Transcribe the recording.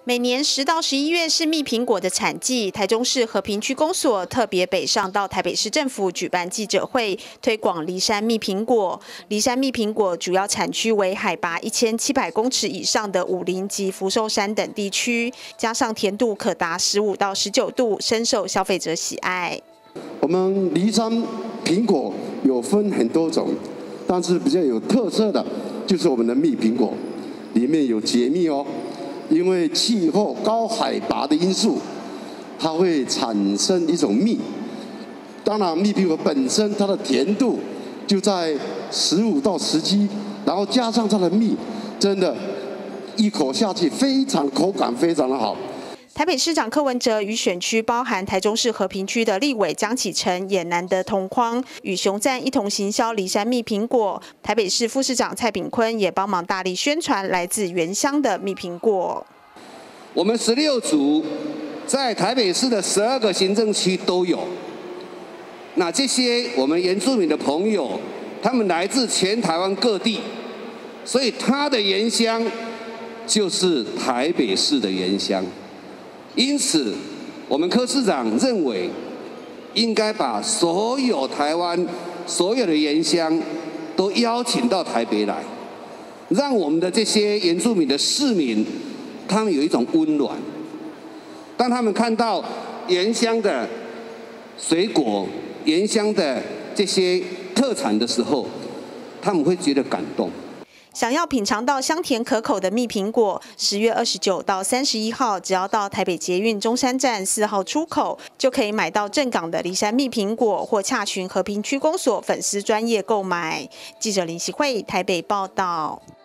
每年10到11月是蜜苹果的产季，台中市和平区公所特别北上到台北市政府举办记者会，推广梨山蜜苹果。梨山蜜苹果主要产区为海拔1700公尺以上的武陵及福寿山等地区，加上甜度可达15到19度，深受消费者喜爱。 我们梨山苹果有分很多种，但是比较有特色的就是我们的蜜苹果，里面有结蜜哦。因为气候高海拔的因素，它会产生一种蜜。当然，蜜苹果本身它的甜度就在15到17，然后加上它的蜜，真的，一口下去非常口感非常的好。 台北市长柯文哲与选区包含台中市和平区的立委江启臣也难得同框，与熊赞一同行销梨山蜜苹果。台北市副市长蔡炳坤也帮忙大力宣传来自原乡的蜜苹果。 我们16组在台北市的12个行政区都有。那这些我们原住民的朋友，他们来自全台湾各地，所以他的原乡就是台北市的原乡。因此，我们柯市长认为，应该把所有台湾所有的原乡都邀请到台北来，让我们的这些原住民的市民，他们有一种温暖。当他们看到原乡的水果、原乡的这些特产的时候，他们会觉得感动。 想要品尝到香甜可口的蜜苹果，10月29到31号，只要到台北捷运中山站4号出口，就可以买到正港的梨山蜜苹果，或洽询和平区公所粉丝专页购买。记者林希慧台北报道。